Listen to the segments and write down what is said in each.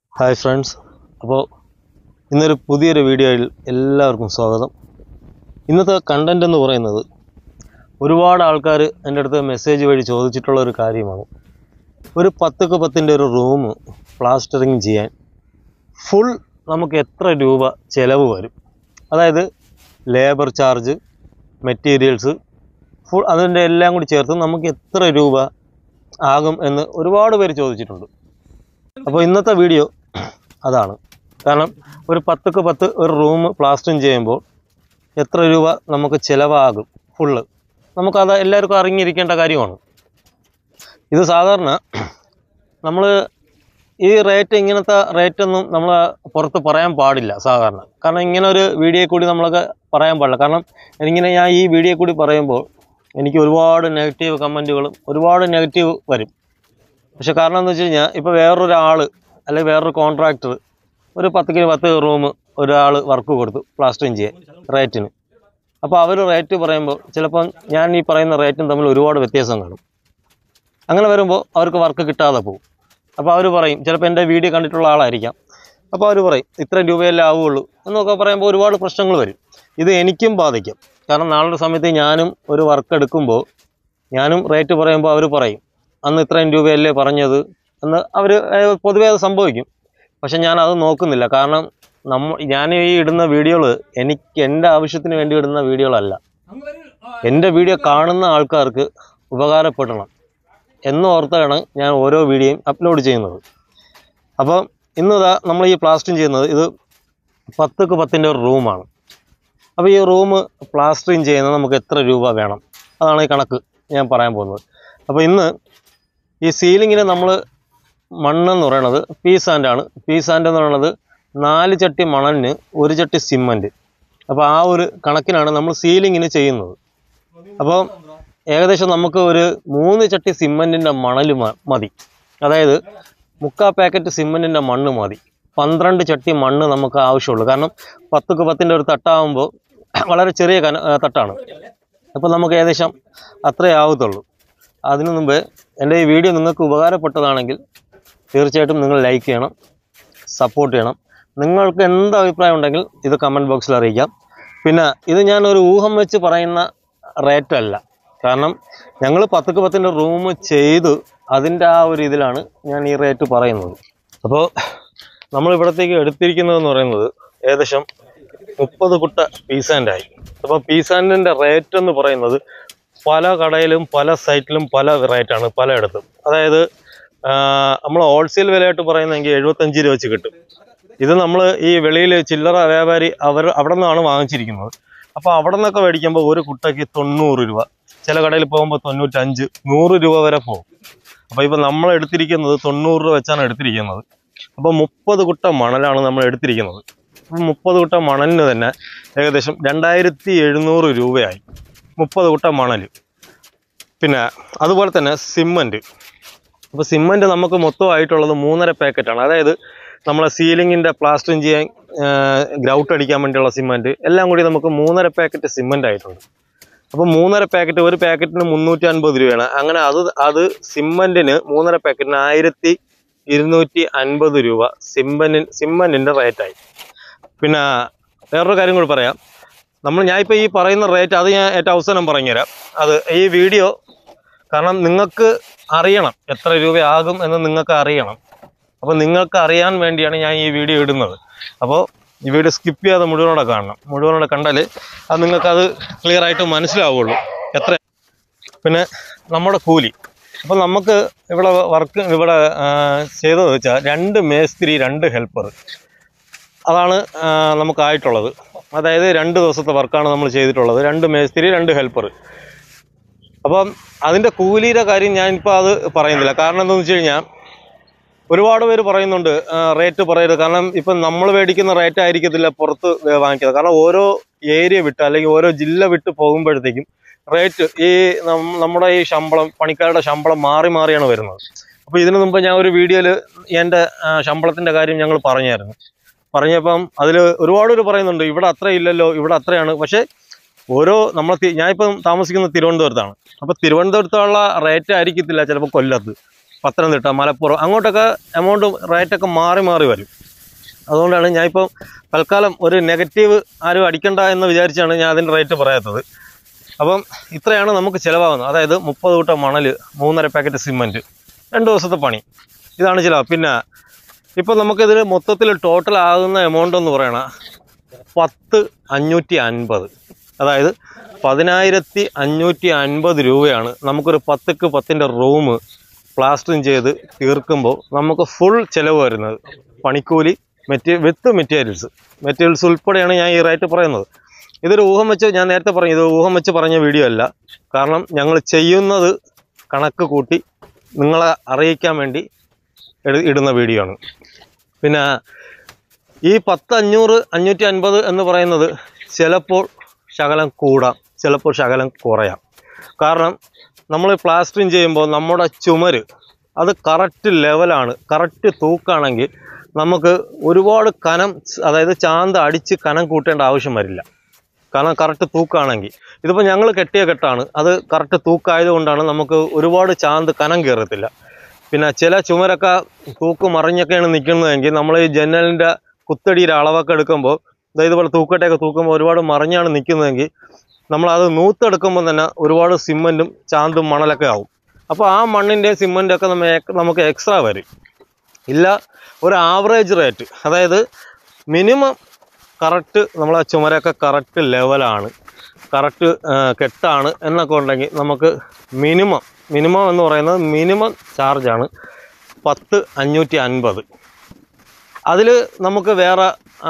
Hi friends, അപ്പോൾ ഇന്നൊരു പുതിയൊരു വീഡിയോയിൽ എല്ലാവർക്കും സ്വാഗതം. ഇന്നത്തെ കണ്ടൻറ് എന്ന് പറയുന്നത് ഒരുപാട് ആൾക്കാർ എൻ്റെ അടുത്ത് മെസ്സേജ് വഴി ചോദിച്ചിട്ടുള്ള ഒരു കാര്യമാണ്. ഒരു 10x10 ഒരു റൂം പ്ലാസ്റ്ററിങ് ചെയ്യാൻ ഫുൾ നമുക്ക് എത്ര രൂപ ചിലവ് വരും, അതായത് ലേബർ ചാർജ്, മെറ്റീരിയൽസ്, ഫുൾ അതിൻ്റെ എല്ലാം കൂടി ചേർത്ത് നമുക്ക് എത്ര രൂപ ആകും എന്ന് ഒരുപാട് പേര് ചോദിച്ചിട്ടുണ്ട്. അപ്പോൾ ഇന്നത്തെ വീഡിയോ അതാണ്. കാരണം ഒരു 10x10 ഒരു റൂം പ്ലാസ്റ്ററിങ് ചെയ്യുമ്പോൾ എത്ര രൂപ നമുക്ക് ചിലവാകും ഫുള്ള്, നമുക്കത് എല്ലാവർക്കും അറിഞ്ഞിരിക്കേണ്ട കാര്യമാണ്. ഇത് സാധാരണ നമ്മൾ ഈ റേറ്റ്, ഇങ്ങനത്തെ റേറ്റൊന്നും നമ്മൾ പുറത്ത് പറയാൻ പാടില്ല സാധാരണ. കാരണം ഇങ്ങനെ ഒരു വീഡിയോ കൂടി നമ്മളൊക്കെ പറയാൻ പാടില്ല. കാരണം ഞാൻ ഈ വീഡിയോ കൂടി പറയുമ്പോൾ എനിക്ക് ഒരുപാട് നെഗറ്റീവ് കമൻറ്റുകളും ഒരുപാട് നെഗറ്റീവ് വരും. പക്ഷെ കാരണം എന്ന് വെച്ച് കഴിഞ്ഞാൽ, ഇപ്പോൾ വേറൊരാൾ അല്ലെങ്കിൽ വേറൊരു കോൺട്രാക്ടർ ഒരു 10x10 റൂം ഒരാൾ വർക്ക് കൊടുത്തു പ്ലാസ്റ്ററിങ് ചെയ്യാൻ റേറ്റിന്. അപ്പോൾ അവർ റേറ്റ് പറയുമ്പോൾ ചിലപ്പം ഞാൻ ഈ പറയുന്ന റേറ്റും തമ്മിൽ ഒരുപാട് വ്യത്യാസം കാണും. അങ്ങനെ വരുമ്പോൾ അവർക്ക് വർക്ക് കിട്ടാതെ പോകും. അപ്പോൾ അവർ പറയും, ചിലപ്പോൾ എൻ്റെ വീഡിയോ കണ്ടിട്ടുള്ള ആളായിരിക്കാം, അപ്പോൾ അവർ പറയും ഇത്ര രൂപയല്ലേ ആവുകയുള്ളൂ എന്നൊക്കെ പറയുമ്പോൾ ഒരുപാട് പ്രശ്നങ്ങൾ വരും. ഇത് എനിക്കും ബാധിക്കും. കാരണം നാളൊരു സമയത്ത് ഞാനും ഒരു വർക്ക് എടുക്കുമ്പോൾ ഞാനും റേറ്റ് പറയുമ്പോൾ അവർ പറയും അന്ന് ഇത്രയും രൂപയല്ലേ പറഞ്ഞത് എന്ന്. അവർ പൊതുവേ അത് സംഭവിക്കും. പക്ഷെ ഞാൻ അത് നോക്കുന്നില്ല. കാരണം ഞാൻ ഈ ഇടുന്ന വീഡിയോകൾ എൻ്റെ ആവശ്യത്തിന് വേണ്ടി ഇടുന്ന വീഡിയോകളല്ല. എൻ്റെ വീഡിയോ കാണുന്ന ആൾക്കാർക്ക് ഉപകാരപ്പെടണം എന്നോർത്താണ് ഞാൻ ഓരോ വീഡിയോയും അപ്ലോഡ് ചെയ്യുന്നത്. അപ്പം ഇന്നിതാ നമ്മൾ ഈ പ്ലാസ്റ്ററിങ് ചെയ്യുന്നത് ഇത് 10x10 ഒരു റൂമാണ്. അപ്പോൾ ഈ റൂം പ്ലാസ്റ്ററിങ് ചെയ്യുന്നത് നമുക്ക് എത്ര രൂപ വേണം, അതാണ് ഈ കണക്ക് ഞാൻ പറയാൻ പോകുന്നത്. അപ്പോൾ ഇന്ന് ഈ സീലിങ്ങിന് നമ്മൾ മണ്ണെന്ന് പറയുന്നത് പീ സാൻഡാണ്. പീ സാൻഡ് എന്ന് പറയുന്നത് 4 ചട്ടി മണലിന് 1 ചട്ടി സിമൻറ്റ്. അപ്പോൾ ആ ഒരു കണക്കിനാണ് നമ്മൾ സീലിങ്ങിന് ചെയ്യുന്നത്. അപ്പോൾ ഏകദേശം നമുക്ക് ഒരു 3 ചട്ടി സിമൻറ്റിൻ്റെ മണൽ മതി. അതായത് 3/4 പാക്കറ്റ് സിമൻറ്റിൻ്റെ മണ്ണ് മതി. 12 ചട്ടി മണ്ണ് നമുക്ക് ആവശ്യമുള്ളൂ. കാരണം 10x10 ഒരു തട്ടാകുമ്പോൾ വളരെ ചെറിയ തട്ടാണ്. അപ്പോൾ നമുക്ക് ഏകദേശം അത്രേ ആവത്തുള്ളൂ. അതിനു മുമ്പ് എൻ്റെ ഈ വീഡിയോ നിങ്ങൾക്ക് ഉപകാരപ്പെട്ടതാണെങ്കിൽ തീർച്ചയായിട്ടും നിങ്ങൾ ലൈക്ക് ചെയ്യണം, സപ്പോർട്ട് ചെയ്യണം. നിങ്ങൾക്ക് എന്ത് അഭിപ്രായം ഉണ്ടെങ്കിൽ ഇത് കമൻറ്റ് ബോക്സിൽ അറിയിക്കാം. പിന്നെ ഇത് ഞാനൊരു ഊഹം വെച്ച് പറയുന്ന റേറ്റല്ല. കാരണം ഞങ്ങൾ 10x10 റൂം ചെയ്തു അതിൻ്റെ ആ ഒരു ഇതിലാണ് ഞാൻ ഈ റേറ്റ് പറയുന്നത്. അപ്പോൾ നമ്മളിവിടത്തേക്ക് എടുത്തിരിക്കുന്നതെന്ന് പറയുന്നത് ഏകദേശം 30 കുട്ട പീ സാൻഡായി. അപ്പോൾ പീ സാൻഡിൻ്റെ റേറ്റ് എന്ന് പറയുന്നത് പല കടയിലും പല സൈറ്റിലും പല റേറ്റാണ് പലയിടത്തും. അതായത് നമ്മൾ ഹോൾസെയിൽ വിലയായിട്ട് പറയുന്നതെങ്കിൽ 75 രൂപ വെച്ച് കിട്ടും. ഇത് നമ്മൾ ഈ വെളിയിൽ ചില്ലറ വ്യാപാരി അവിടെ നിന്നാണ് വാങ്ങിച്ചിരിക്കുന്നത്. അപ്പോൾ അവിടെ നിന്നൊക്കെ മേടിക്കുമ്പോൾ ഒരു കുട്ടയ്ക്ക് 90 രൂപ, ചില കടയിൽ പോകുമ്പോൾ 95, 100 രൂപ വരെ പോകും. അപ്പോൾ ഇപ്പോൾ നമ്മൾ എടുത്തിരിക്കുന്നത് 90 രൂപ വെച്ചാണ് എടുത്തിരിക്കുന്നത്. അപ്പോൾ 30 കുട്ട മണലാണ് നമ്മൾ എടുത്തിരിക്കുന്നത്. 30 കുട്ട മണലിന് തന്നെ ഏകദേശം 2700 രൂപയായി 30 കുട്ട മണൽ. പിന്നെ അതുപോലെ തന്നെ സിമൻറ്റ്. അപ്പോൾ സിമൻറ്റ് നമുക്ക് മൊത്തമായിട്ടുള്ളത് 3.5 പാക്കറ്റാണ്. അതായത് നമ്മളെ സീലിങ്ങിൻ്റെ പ്ലാസ്റ്ററിങ് ചെയ്യാൻ ഗ്രൗട്ട് അടിക്കാൻ വേണ്ടിയുള്ള സിമൻറ്റ് എല്ലാം കൂടി നമുക്ക് 3.5 പാക്കറ്റ് സിമൻറ്റ് ആയിട്ടുണ്ട്. അപ്പോൾ 3.5 പാക്കറ്റ്, ഒരു പാക്കറ്റിന് 350 രൂപയാണ്. അങ്ങനെ അത് സിമൻറ്റിന് 3.5 പാക്കറ്റിന് 1250 രൂപ സിമൻറ്റിൻ്റെ റേറ്റായി. പിന്നെ വേറൊരു കാര്യം കൂടി പറയാം. ഞാനിപ്പോൾ ഈ പറയുന്ന റേറ്റ് അത് ഞാൻ ഏറ്റവും അവസാനം പറഞ്ഞുതരാം. അത് ഈ വീഡിയോ കാരണം നിങ്ങൾക്ക് അറിയണം എത്ര രൂപയാകും എന്ന് നിങ്ങൾക്ക് അറിയണം. അപ്പോൾ നിങ്ങൾക്ക് അറിയാൻ വേണ്ടിയാണ് ഞാൻ ഈ വീഡിയോ ഇടുന്നത്. അപ്പോൾ ഈ വീഡിയോ സ്കിപ്പ് ചെയ്യാതെ മുഴുവനോടെ കാണണം. മുഴുവനോടെ കണ്ടാൽ അത് നിങ്ങൾക്കത് ക്ലിയർ ആയിട്ട് മനസ്സിലാവുള്ളൂ എത്ര. പിന്നെ നമ്മുടെ കൂലി. അപ്പോൾ നമുക്ക് ഇവിടെ ഇവിടെ ചെയ്തതെന്ന് വെച്ചാൽ 2 മേസ്ത്രി 2 ഹെൽപ്പർ, അതാണ് നമുക്കായിട്ടുള്ളത്. അതായത് 2 ദിവസത്തെ വർക്കാണ് നമ്മൾ ചെയ്തിട്ടുള്ളത്. 2 മേസ്ത്രി 2 ഹെൽപ്പർ. അപ്പം അതിൻ്റെ കൂലിയുടെ കാര്യം ഞാനിപ്പോൾ അത് പറയുന്നില്ല. കാരണം എന്താണെന്ന് വെച്ച് കഴിഞ്ഞാൽ ഒരുപാട് പേര് പറയുന്നുണ്ട് റേറ്റ് പറയരുത്. കാരണം ഇപ്പം നമ്മൾ മേടിക്കുന്ന റേറ്റ് ആയിരിക്കത്തില്ല പുറത്ത് വാങ്ങിക്കുന്നത്. കാരണം ഓരോ ഏരിയ വിട്ട് അല്ലെങ്കിൽ ഓരോ ജില്ല വിട്ട് പോകുമ്പോഴത്തേക്കും റേറ്റ് ഈ നമ്മുടെ ഈ പണിക്കാരുടെ ശമ്പളം മാറിയാണ് വരുന്നത്. അപ്പോൾ ഇതിനു മുമ്പ് ഞാൻ ഒരു വീഡിയോയിൽ എൻ്റെ ശമ്പളത്തിൻ്റെ കാര്യം ഞങ്ങൾ പറഞ്ഞപ്പം അതിൽ ഒരുപാട് പേര് പറയുന്നുണ്ട് ഇവിടെ അത്ര ഇല്ലല്ലോ, ഇവിടെ അത്രയാണ്. പക്ഷേ ഞാനിപ്പം താമസിക്കുന്നത് തിരുവനന്തപുരത്താണ്. അപ്പോൾ തിരുവനന്തപുരത്തുള്ള റേറ്റ് ആയിരിക്കത്തില്ല ചിലപ്പോൾ കൊല്ലത്ത്. പത്തനംതിട്ട, മലപ്പുറം അങ്ങോട്ടൊക്കെ എമൗണ്ട് റേറ്റൊക്കെ മാറി മാറി വരും. അതുകൊണ്ടാണ് ഞാനിപ്പോൾ തൽക്കാലം ഒരു നെഗറ്റീവ് ആരും അടിക്കണ്ട എന്ന് വിചാരിച്ചാണ് ഞാൻ അതിൻ്റെ റേറ്റ് പറയാത്തത്. അപ്പം ഇത്രയാണ് നമുക്ക് ചിലവാകുന്നത്. അതായത് 30 കൂട്ടം മണൽ, 3.5 പാക്കറ്റ് സിമൻറ്റ്, 2 ദിവസത്തെ പണി, ഇതാണ് ചിലവ്. പിന്നെ ഇപ്പോൾ നമുക്കിതിൽ മൊത്തത്തിൽ ടോട്ടൽ ആകുന്ന എമൗണ്ട് എന്ന് പറയണ 10,550, അതായത് 10,550 രൂപയാണ് നമുക്കൊരു 10ക്ക് 10ൻ്റെ റൂം പ്ലാസ്റ്ററിങ് ചെയ്ത് തീർക്കുമ്പോൾ നമുക്ക് ഫുൾ ചിലവ് വരുന്നത്. പണിക്കൂലി, വിത്ത് മെറ്റീരിയൽസ് ഉൾപ്പെടെയാണ് ഞാൻ ഈ റേറ്റ് പറയുന്നത്. ഇതൊരു ഊഹം വെച്ച്, ഞാൻ നേരത്തെ പറഞ്ഞു, ഇത് ഊഹം വെച്ച് പറഞ്ഞ വീഡിയോ അല്ല. കാരണം ഞങ്ങൾ ചെയ്യുന്നത് കണക്ക് കൂട്ടി നിങ്ങളെ അറിയിക്കാൻ വേണ്ടി ഇടുന്ന വീഡിയോ ആണ്. പിന്നെ ഈ 10,550 എന്ന് പറയുന്നത് ചിലപ്പോൾ ശകലം കൂടാം, ചിലപ്പോൾ ശകലം കുറയാം. കാരണം നമ്മൾ പ്ലാസ്റ്ററിങ് ചെയ്യുമ്പോൾ നമ്മുടെ ചുമര് അത് കറക്റ്റ് ലെവലാണ്, കറക്റ്റ് തൂക്കാണെങ്കിൽ നമുക്ക് ഒരുപാട് കനം, അതായത് ചാന്ത് അടിച്ച് കനം കൂട്ടേണ്ട ആവശ്യം വരില്ല. കാരണം കറക്റ്റ് തൂക്കാണെങ്കിൽ. ഇതിപ്പോൾ ഞങ്ങൾ കെട്ടിയ കെട്ടാണ്, അത് കറക്റ്റ് തൂക്കായതുകൊണ്ടാണ് നമുക്ക് ഒരുപാട് ചാന്ത് കനം കയറത്തില്ല. പിന്നെ ചില ചുമരൊക്കെ തൂക്ക് മറിഞ്ഞൊക്കെയാണ് നിൽക്കുന്നതെങ്കിൽ നമ്മൾ ഈ ജനലിൻ്റെ കുത്തടിയുടെ അളവൊക്കെ എടുക്കുമ്പോൾ, ഇതുപോലെ തൂക്കട്ടയൊക്കെ തൂക്കുമ്പോൾ ഒരുപാട് മറിഞ്ഞാണ് നിൽക്കുന്നതെങ്കിൽ നമ്മളത് നൂത്തെടുക്കുമ്പോൾ തന്നെ ഒരുപാട് സിമൻറ്റും ചാന്തും മണലൊക്കെ ആവും. അപ്പോൾ ആ മണ്ണിൻ്റെ സിമൻറ്റൊക്കെ നമുക്ക് എക്സ്ട്രാ വരും. ഇല്ല, ഒരു ആവറേജ് റേറ്റ്, അതായത് മിനിമം കറക്റ്റ് നമ്മളെ ചുമരൊക്കെ കറക്റ്റ് ലെവലാണ്, കറക്റ്റ് കെട്ടാണ് എന്നൊക്കെ ഉണ്ടെങ്കിൽ നമുക്ക് മിനിമം എന്ന് പറയുന്നത് മിനിമം ചാർജാണ് 10,550. അതിൽ നമുക്ക് വേറെ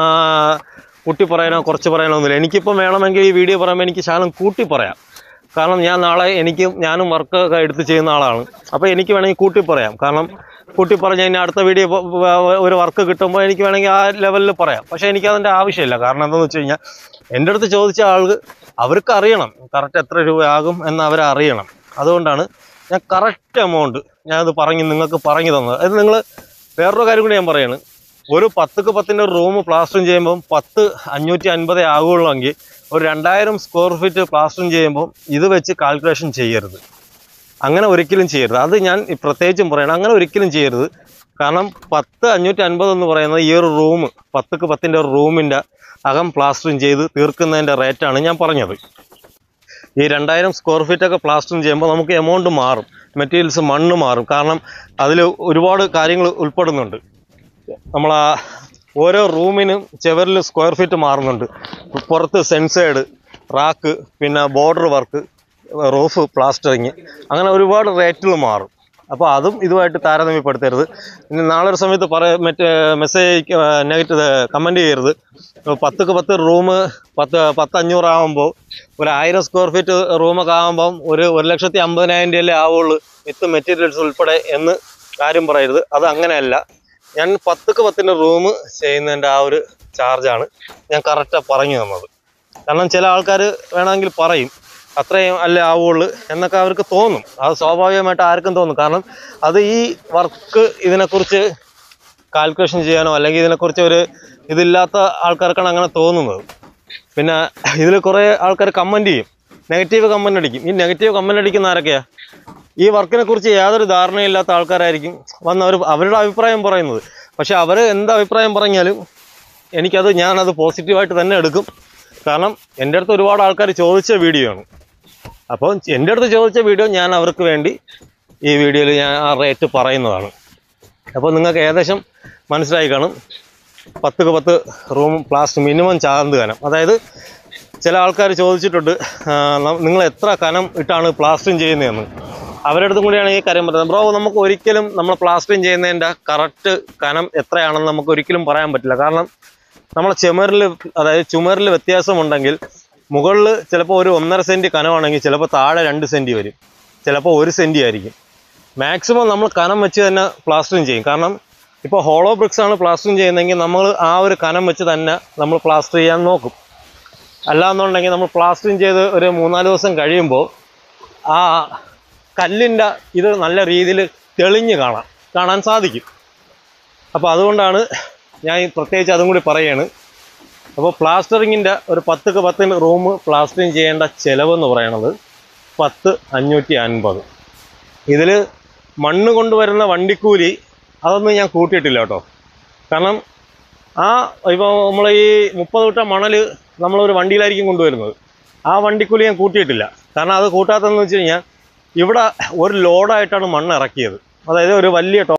കൂട്ടി പറയാനോ കുറച്ച് പറയാനോ ഒന്നുമില്ല. എനിക്കിപ്പം വേണമെങ്കിൽ ഈ വീഡിയോ പറയുമ്പോൾ എനിക്ക് ശകലം കൂട്ടി പറയാം. കാരണം ഞാൻ നാളെ ഞാനും വർക്കൊക്കെ എടുത്ത് ചെയ്യുന്ന ആളാണ്. അപ്പോൾ എനിക്ക് വേണമെങ്കിൽ കൂട്ടി പറയാം. കാരണം കൂട്ടി പറഞ്ഞ് കഴിഞ്ഞാൽ അടുത്ത വീഡിയോ ഒരു വർക്ക് കിട്ടുമ്പോൾ എനിക്ക് വേണമെങ്കിൽ ആ ലെവലിൽ പറയാം. പക്ഷേ എനിക്കതിൻ്റെ ആവശ്യമില്ല. കാരണം എന്താണെന്ന് വെച്ച് കഴിഞ്ഞാൽ എൻ്റെ അടുത്ത് ചോദിച്ച അവർക്ക് അറിയണം കറക്റ്റ് എത്ര രൂപയാകും എന്ന് അവരറിയണം. അതുകൊണ്ടാണ് ഞാൻ കറക്റ്റ് എമൗണ്ട് ഞാനത് നിങ്ങൾക്ക് പറഞ്ഞു തന്നത്. അത് നിങ്ങൾ വേറൊരു കാര്യം കൂടി ഞാൻ പറയാണ്. ഒരു 10ക്ക് 10ൻ്റെ റൂം പ്ലാസ്റ്ററിങ് ചെയ്യുമ്പം 10,550 ആകുള്ളെങ്കിൽ ഒരു 2000 സ്ക്വയർ ഫീറ്റ് പ്ലാസ്റ്ററിങ് ചെയ്യുമ്പോൾ ഇത് വെച്ച് കാൽക്കുലേഷൻ ചെയ്യരുത്. അങ്ങനെ ഒരിക്കലും ചെയ്യരുത്. അത് ഞാൻ പ്രത്യേകിച്ചും പറയണം, അങ്ങനെ ഒരിക്കലും ചെയ്യരുത്. കാരണം 10,550 എന്ന് പറയുന്നത് ഈ ഒരു റൂം 10ക്ക് 10ൻ്റെ റൂമിൻ്റെ അകം പ്ലാസ്റ്ററിങ് ചെയ്ത് തീർക്കുന്നതിൻ്റെ റേറ്റാണ് ഞാൻ പറഞ്ഞത്. ഈ 2000 സ്ക്വയർ ഫീറ്റൊക്കെ പ്ലാസ്റ്ററിങ് ചെയ്യുമ്പോൾ നമുക്ക് എമൗണ്ട് മാറും, മെറ്റീരിയൽസ് മണ്ണ് മാറും. കാരണം അതിൽ ഒരുപാട് കാര്യങ്ങൾ ഉൾപ്പെടുന്നുണ്ട്. നമ്മളാ ഓരോ റൂമിനും ചുവരിൽ സ്ക്വയർ ഫീറ്റ് മാറുന്നുണ്ട്. പുറത്ത് സെൻസേഡ്, റാക്ക്, പിന്നെ ബോർഡർ വർക്ക്, റൂഫ് പ്ലാസ്റ്ററിങ്, അങ്ങനെ ഒരുപാട് റേറ്റുകൾ മാറും. അപ്പോൾ അതും ഇതുമായിട്ട് താരതമ്യപ്പെടുത്തരുത്. ഇനി നാളെ ഒരു സമയത്ത് മെസ്സേജ് നെഗറ്റീവ് കമൻറ്റ് ചെയ്യരുത്. 10ക്ക് 10 റൂം 10,500 ആകുമ്പോൾ ഒരു 1000 സ്ക്വയർ ഫീറ്റ് റൂമൊക്കെ ആകുമ്പം ഒരു 1,50,000 രൂപയല്ലേ ആവുള്ളൂ വിത്ത് മെറ്റീരിയൽസ് ഉൾപ്പെടെ എന്ന് കാര്യം പറയരുത്. അത് അങ്ങനെയല്ല. ഞാൻ 10ക്ക് 10ൻ്റെ റൂം ചെയ്യുന്നതിൻ്റെ ആ ഒരു ചാർജാണ് ഞാൻ കറക്റ്റാണ് പറഞ്ഞു തന്നത്. കാരണം ചില ആൾക്കാർ വേണമെങ്കിൽ പറയും അത്രയും അല്ലേ ആവുള്ളൂ എന്നൊക്കെ അവർക്ക് തോന്നും. അത് സ്വാഭാവികമായിട്ട് ആർക്കും തോന്നും. കാരണം അത് ഈ വർക്ക് ഇതിനെക്കുറിച്ച് കാൽക്കുലേഷൻ ചെയ്യാനോ അല്ലെങ്കിൽ ഇതിനെക്കുറിച്ച് ഒരു ഇതില്ലാത്ത ആൾക്കാർക്കാണ് അങ്ങനെ തോന്നുന്നത്. പിന്നെ ഇതിൽ കുറേ ആൾക്കാർ കമൻറ്റ് ചെയ്യും, നെഗറ്റീവ് കമൻറ്റ് അടിക്കും. ഈ നെഗറ്റീവ് കമൻറ്റ് അടിക്കുന്ന ആരൊക്കെയാണ്? ഈ വർക്കിനെ കുറിച്ച് യാതൊരു ധാരണയില്ലാത്ത ആൾക്കാരായിരിക്കും വന്ന് അവരുടെ അഭിപ്രായം പറയുന്നത്. പക്ഷെ അവർ എന്ത് അഭിപ്രായം പറഞ്ഞാലും ഞാനത് പോസിറ്റീവായിട്ട് തന്നെ എടുക്കും. കാരണം എൻ്റെ അടുത്ത് ഒരുപാട് ആൾക്കാർ ചോദിച്ച വീഡിയോ ആണ്. അപ്പോൾ എൻ്റെ അടുത്ത് ചോദിച്ച വീഡിയോ ഞാൻ അവർക്ക് വേണ്ടി ഈ വീഡിയോയിൽ ഞാൻ ആ റേറ്റ് പറയുന്നതാണ്. അപ്പോൾ നിങ്ങൾക്ക് ഏകദേശം മനസ്സിലായി കാണും. 10ക്ക് 10 റൂം പ്ലാസ്റ്റർ മിനിമം ചാന്ത് കനം. അതായത് ചില ആൾക്കാർ ചോദിച്ചിട്ടുണ്ട് നിങ്ങൾ എത്ര കനം ഇട്ടാണ് പ്ലാസ്റ്ററിങ് ചെയ്യുന്നതെന്ന്. അവരുടെ അടുത്തും കൂടിയാണ് ഈ കാര്യം പറയുന്നത്. ബ്രോ, നമുക്ക് ഒരിക്കലും നമ്മൾ പ്ലാസ്റ്ററിങ് ചെയ്യുന്നതിൻ്റെ കറക്റ്റ് കനം എത്രയാണെന്ന് നമുക്ക് ഒരിക്കലും പറയാൻ പറ്റില്ല. കാരണം നമ്മളെ ചുമരിൽ വ്യത്യാസമുണ്ടെങ്കിൽ മുകളിൽ ചിലപ്പോൾ ഒരു 1.5 സെൻറ്റ് കനമാണെങ്കിൽ ചിലപ്പോൾ താഴെ 2 സെൻറ്റ് വരും, ചിലപ്പോൾ 1 സെൻറ്റ് ആയിരിക്കും. മാക്സിമം നമ്മൾ കനം വെച്ച് തന്നെ പ്ലാസ്റ്ററിങ് ചെയ്യും. കാരണം ഇപ്പോൾ ഹോളോ ബ്രിക്സ് ആണ് പ്ലാസ്റ്ററിങ് ചെയ്യുന്നതെങ്കിൽ നമ്മൾ ആ ഒരു കനം വെച്ച് തന്നെ നമ്മൾ പ്ലാസ്റ്റർ ചെയ്യാൻ നോക്കും. അല്ലാന്നുണ്ടെങ്കിൽ നമ്മൾ പ്ലാസ്റ്ററിങ് ചെയ്ത് ഒരു 3-4 ദിവസം കഴിയുമ്പോൾ ആ കല്ലിൻ്റെ ഇത് നല്ല രീതിയിൽ തെളിഞ്ഞ് കാണാൻ സാധിക്കും. അപ്പോൾ അതുകൊണ്ടാണ് ഞാൻ പ്രത്യേകിച്ച് അതും കൂടി പറയുകയാണ്. അപ്പോൾ പ്ലാസ്റ്ററിങ്ങിൻ്റെ ഒരു 10ക്ക് 10 റൂം പ്ലാസ്റ്ററിങ് ചെയ്യേണ്ട ചിലവെന്ന് പറയണത് 10,550. ഇതിൽ മണ്ണ് കൊണ്ടുവരുന്ന വണ്ടിക്കൂലി അതൊന്നും ഞാൻ കൂട്ടിയിട്ടില്ല കേട്ടോ. കാരണം ഇപ്പോൾ നമ്മൾ ഈ 30 കുട്ട മണൽ നമ്മളൊരു വണ്ടിയിലായിരിക്കും കൊണ്ടുവരുന്നത്. ആ വണ്ടിക്കൂലി ഞാൻ കൂട്ടിയിട്ടില്ല. കാരണം അത് കൂട്ടാത്തതെന്ന് വെച്ച് കഴിഞ്ഞാൽ ഇവിടെ ഒരു ലോഡായിട്ടാണ് മണ്ണ് ഇറക്കിയത്. അതായത് ഒരു വലിയ